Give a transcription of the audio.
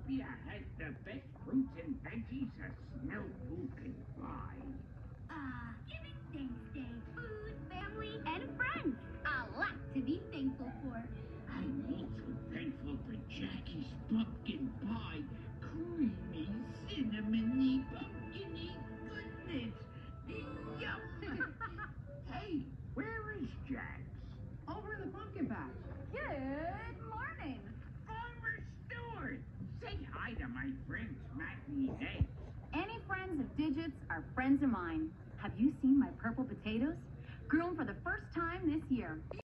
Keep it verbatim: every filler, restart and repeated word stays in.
Philadelphia has the best fruits and veggies a smell food can buy. Ah, Giving Thanks Day. Food, family, and friends. A lot to be thankful for. I'm also thankful for Jackie's pumpkin pie. Creamy, cinnamony, pumpkiny goodness. Yum! Hey, where is Jax? Over in the pumpkin patch. Good morning. Farmer Stewart! Say hi to my friends, Matty and Eggs. Any friends of Digits are friends of mine. Have you seen my purple potatoes? Grew them for the first time this year.